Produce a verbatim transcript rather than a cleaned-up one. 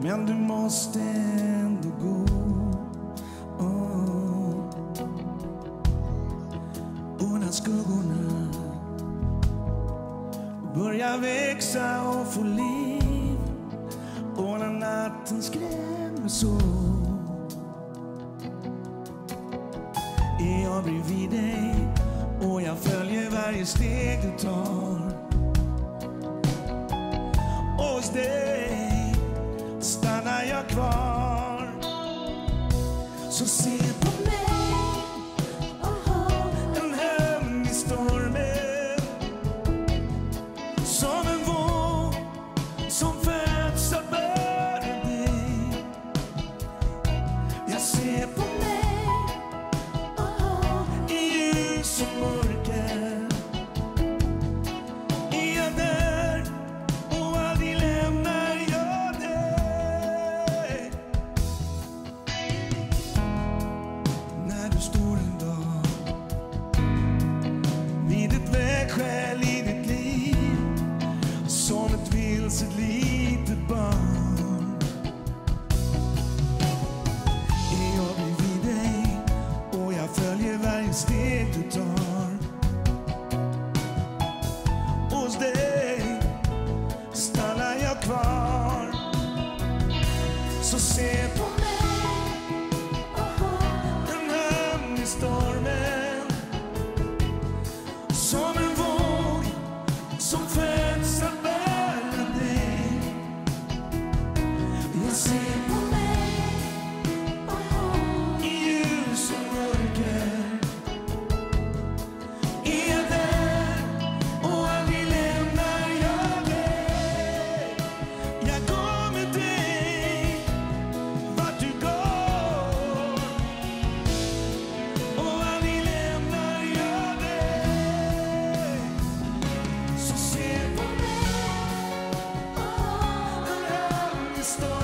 men du måste ändå gå. Oh. Och när skuggorna börjar växa och få liv, och när natten skrämmer så, är jag bredvid dig och jag följer varje steg du tar. Och hos dig stannar jag kvar. Så se på mig, en hemlig stormen, som en våg som föds av bara dig. Jag ser på mig i ljus och mörker, är jag där och aldrig lämnar jag dig. När du står en dag vid ett vägskäl i ditt liv, som ett vilset litet barn, är jag bredvid dig och jag följer varje steg du tar. Hos dig stannar jag kvar. Så se på mig, en hamn i stormen, som en våg som föds av bara dig. Jag ser på mig i ljus och mörker, är jag där och aldrig lämnar jag dig. Jag går med dig vart du går, och aldrig lämnar jag dig. Så se på mig, en hamn i stormen,